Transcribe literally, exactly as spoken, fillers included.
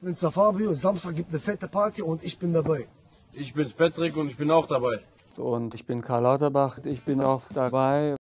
bin's der Fabio, Samstag gibt eine fette Party und ich bin dabei. Ich bin's Patrick und ich bin auch dabei. Und ich bin Karl Lauterbach, ich bin auch dabei.